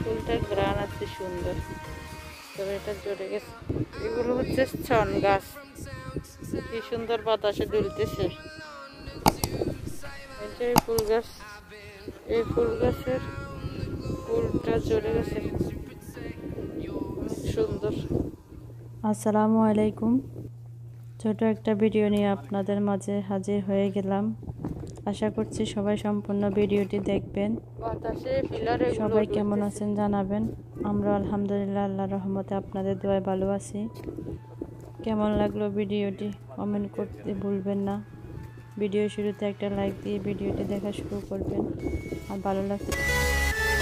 ফুলটার ঘ্রাণ আছে সুন্দর, তবে এটা ঝরে গেছে। এগুলো হচ্ছে ছন গাছ, কি সুন্দর বাতাসে দুলতেছে। এই ফুল গাছ, এই ফুল গাছের ফুলটা ঝরে গেছে, সুন্দর। আসসালামু আলাইকুম। ছোট একটা ভিডিও নিয়ে আপনাদের মাঝে হাজির হয়ে গেলাম। আশা করছি সবাই সম্পূর্ণ ভিডিওটি দেখবেন। সবাই কেমন আছেন জানাবেন। আমরা আলহামদুলিল্লাহ আল্লাহর রহমতে আপনাদের দোয়ায় ভালো আছি। কেমন লাগলো ভিডিওটি কমেন্ট করতে ভুলবেন না। ভিডিও শুরুতে একটা লাইক দিয়ে ভিডিওটি দেখা শুরু করবেন। আর ভালো লাগছে